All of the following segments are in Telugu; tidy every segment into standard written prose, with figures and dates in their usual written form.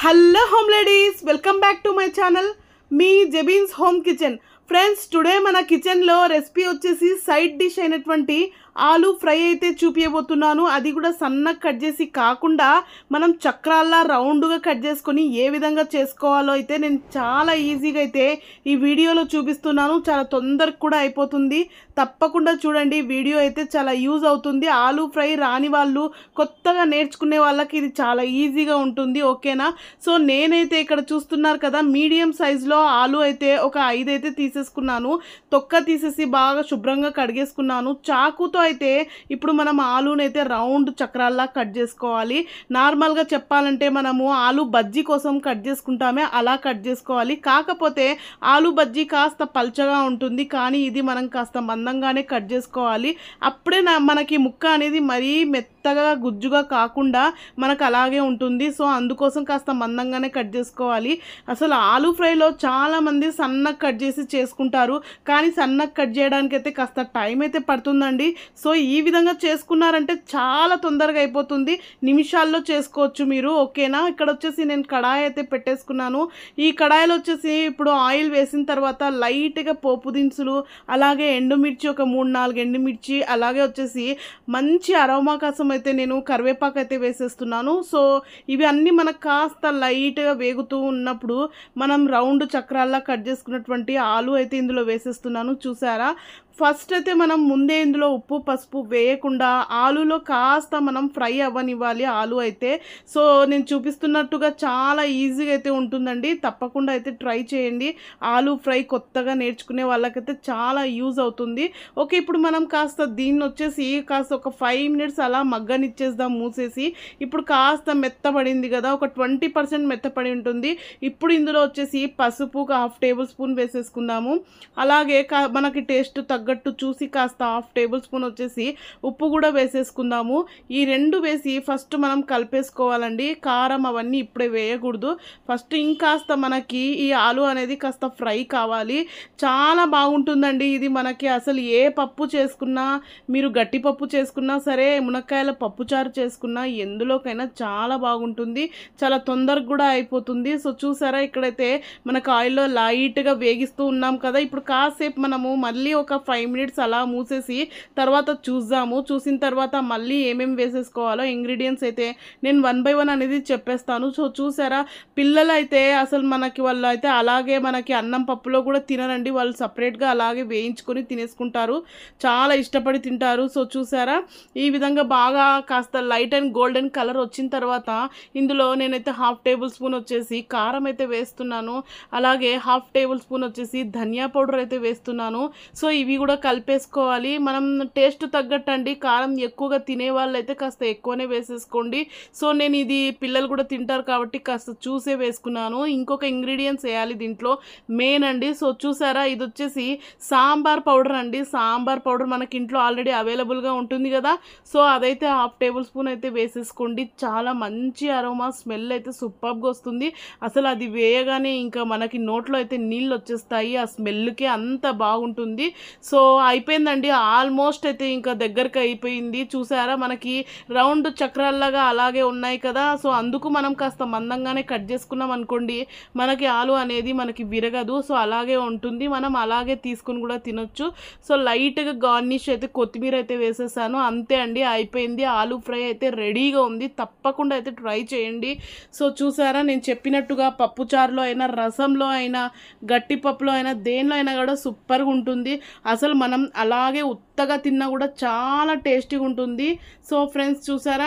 Hello home ladies, welcome back to my channel మీ Jebeen's home kitchen. Friends, today మన కిచెన్లో రెసిపీ వచ్చేసి సైడ్ డిష్ అయినటువంటి ఆలూ ఫ్రై అయితే చూపించబోతున్నాను. అది కూడా సన్నగా కట్ చేసి కాకుండా మనం చక్రాల్లా రౌండ్గా కట్ చేసుకొని ఏ విధంగా చేసుకోవాలో అయితే నేను చాలా ఈజీగా అయితే ఈ వీడియోలో చూపిస్తున్నాను. చాలా తొందరగా కూడా అయిపోతుంది. తప్పకుండా చూడండి, వీడియో అయితే చాలా యూజ్ అవుతుంది. ఆలూ ఫ్రై రాని వాళ్ళు, కొత్తగా నేర్చుకునే వాళ్ళకి ఇది చాలా ఈజీగా ఉంటుంది. ఓకేనా? సో నేనైతే ఇక్కడ చూస్తున్నారు కదా, మీడియం సైజులో ఆలూ అయితే ఒక 5 అయితే తీసేసుకున్నాను. తొక్క తీసేసి బాగా శుభ్రంగా కడిగేసుకున్నాను. చాకుతో అయితే ఇప్పుడు మనం ఆలూనైతే రౌండ్ చక్రాల్లా కట్ చేసుకోవాలి. నార్మల్గా చెప్పాలంటే మనము ఆలూ బజ్జీ కోసం కట్ చేసుకుంటామే, అలా కట్ చేసుకోవాలి. కాకపోతే ఆలూ బజ్జీ కాస్త పల్చగా ఉంటుంది, కానీ ఇది మనం కాస్త మందంగానే కట్ చేసుకోవాలి. అప్పుడే మనకి ముక్క అనేది మరీ మెత్తగా గుజ్జుగా కాకుండా మనకు అలాగే ఉంటుంది. సో అందుకోసం కాస్త మందంగానే కట్ చేసుకోవాలి. అసలు ఆలూ ఫ్రైలో చాలామంది సన్నగా కట్ చేసి చేసుకుంటారు, కానీ సన్నగా కట్ చేయడానికి అయితే కాస్త టైం అయితే పడుతుందండి. సో ఈ విధంగా చేసుకున్నారంటే చాలా తొందరగా అయిపోతుంది, నిమిషాల్లో చేసుకోవచ్చు మీరు. ఓకేనా? ఇక్కడ వచ్చేసి నేను కడాయి అయితే పెట్టేసుకున్నాను. ఈ కడాయిలో వచ్చేసి ఇప్పుడు ఆయిల్ వేసిన తర్వాత లైట్గా పోపు దినుసులు, అలాగే ఎండుమిర్చి ఒక 3-4 ఎండుమిర్చి, అలాగే వచ్చేసి మంచి అరోమా కోసం అయితే నేను కరివేపాకు అయితే వేసేస్తున్నాను. సో ఇవి అన్నీ మనకు కాస్త లైట్గా వేగుతూ ఉన్నప్పుడు మనం రౌండ్ చక్రాల్లా కట్ చేసుకున్నటువంటి ఆలు అయితే ఇందులో వేసేస్తున్నాను. చూసారా? ఫస్ట్ అయితే మనం ముందే ఇందులో ఉప్పు పసుపు వేయకుండా ఆలూలో కాస్త మనం ఫ్రై అవ్వనివ్వాలి ఆలు అయితే. సో నేను చూపిస్తున్నట్టుగా చాలా ఈజీగా అయితే ఉంటుందండి. తప్పకుండా అయితే ట్రై చేయండి. ఆలూ ఫ్రై కొత్తగా నేర్చుకునే వాళ్ళకైతే చాలా యూజ్ అవుతుంది. ఓకే, ఇప్పుడు మనం కాస్త దీన్ని వచ్చేసి కాస్త ఒక 5 మినిట్స్ అలా మగ్గనిచ్చేద్దాం మూసేసి. ఇప్పుడు కాస్త మెత్తపడింది కదా, ఒక 20% మెత్తపడి ఉంటుంది. ఇప్పుడు ఇందులో వచ్చేసి పసుపు ఒక 1/2 టేబుల్ స్పూన్ వేసేసుకుందాము. అలాగే మనకి టేస్ట్ తగ్గట్టు చూసి కాస్త 1/2 టేబుల్ స్పూన్ వచ్చేసి ఉప్పు కూడా వేసేసుకుందాము. ఈ 2 వేసి ఫస్ట్ మనం కలిపేసుకోవాలండి. కారం అవన్నీ ఇప్పుడే వేయకూడదు. ఫస్ట్ ఇంకాస్త మనకి ఈ ఆలు అనేది కాస్త ఫ్రై కావాలి. చాలా బాగుంటుందండి ఇది. మనకి అసలు ఏ పప్పు చేసుకున్నా, మీరు గట్టి పప్పు చేసుకున్నా సరే, మునక్కాయల పప్పుచారు చేసుకున్నా, ఎందులోకైనా చాలా బాగుంటుంది. చాలా తొందరగా కూడా అయిపోతుంది. సో చూసారా, ఇక్కడైతే మనకు ఆయిల్లో లైట్గా వేగిస్తూ ఉన్నాం కదా. ఇప్పుడు కాసేపు మనము మళ్ళీ ఒక 5 మినిట్స్ అలా మూసేసి తర్వాత చూద్దాము. చూసిన తర్వాత మళ్ళీ ఏమేమి వేసేసుకోవాలో ఇంగ్రీడియంట్స్ అయితే నేను 1 by 1 అనేది చెప్పేస్తాను. సో చూసారా, పిల్లలు అయితే అసలు వాళ్ళు అయితే అలాగే మనకి అన్నం పప్పులో కూడా తినరండి. వాళ్ళు సపరేట్గా అలాగే వేయించుకొని తినేసుకుంటారు, చాలా ఇష్టపడి తింటారు. సో చూసారా, ఈ విధంగా బాగా కాస్త లైట్ అండ్ గోల్డెన్ కలర్ వచ్చిన తర్వాత ఇందులో నేనైతే 1/2 టేబుల్ స్పూన్ వచ్చేసి కారం అయితే వేస్తున్నాను. అలాగే 1/2 టేబుల్ స్పూన్ వచ్చేసి ధనియా పౌడర్ అయితే వేస్తున్నాను. సో ఇవి కూడా కలిపేసుకోవాలి. మనం టేస్ట్ తగ్గట్టు అండి. కారం ఎక్కువగా తినే వాళ్ళు అయితే కాస్త ఎక్కువనే వేసేసుకోండి. సో నేను ఇది పిల్లలు కూడా తింటారు కాబట్టి కాస్త చూసే వేసుకున్నాను. ఇంకొక ఇంగ్రీడియంట్స్ వేయాలి దీంట్లో, మెయిన్ అండి. సో చూసారా, ఇది వచ్చేసి సాంబార్ పౌడర్ అండి. సాంబార్ పౌడర్ మనకి ఇంట్లో ఆల్రెడీ అవైలబుల్గా ఉంటుంది కదా. సో అదైతే 1/2 టేబుల్ స్పూన్ అయితే వేసేసుకోండి. చాలా మంచి అరోమా, స్మెల్ అయితే సూపర్గా వస్తుంది. అసలు అది వేయగానే ఇంకా మనకి నోట్లో అయితే నీళ్ళు వచ్చేస్తాయి. ఆ స్మెల్కే అంత బాగుంటుంది. సో అయిపోయిందండి, ఆల్మోస్ట్ అయితే ఇంకా దగ్గరికి అయిపోయింది. చూసారా, మనకి రౌండ్ చక్రాల్లాగా అలాగే ఉన్నాయి కదా. సో అందుకు మనం కాస్త మందంగానే కట్ చేసుకున్నాం అనుకోండి, మనకి ఆలు అనేది మనకి విరగదు. సో అలాగే ఉంటుంది, మనం అలాగే తీసుకుని కూడా తినొచ్చు. సో లైట్గా గార్నిష్ అయితే కొత్తిమీర అయితే వేసేసాను. అంతే అండి, అయిపోయింది. ఆలూ ఫ్రై అయితే రెడీగా ఉంది. తప్పకుండా అయితే ట్రై చేయండి. సో చూసారా, నేను చెప్పినట్టుగా పప్పుచారులో అయినా, రసంలో అయినా, గట్టి పప్పులో అయినా, దేనిలో అయినా కూడా సూపర్గా ఉంటుంది. అసలు మనం అలాగే ఉత్తగా తిన్నా కూడా చాలా టేస్టీగా ఉంటుంది. సో ఫ్రెండ్స్ చూసారా,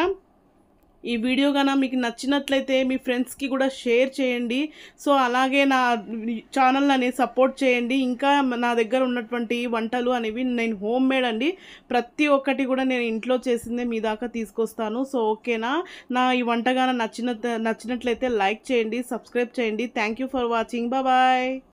ఈ వీడియో కన్నా మీకు నచ్చినట్లయితే మీ ఫ్రెండ్స్కి కూడా షేర్ చేయండి. సో అలాగే నా ఛానల్ అనేది సపోర్ట్ చేయండి. ఇంకా నా దగ్గర ఉన్నటువంటి వంటలు అనేవి నేను హోమ్ మేడ్ అండి. ప్రతి ఒక్కటి కూడా నేను ఇంట్లో చేసిందే మీ దాకా తీసుకొస్తాను. సో ఓకేనా? నా ఈ వంటగాన నచ్చినట్లయితే లైక్ చేయండి, సబ్స్క్రైబ్ చేయండి. Thank you for watching. Bye.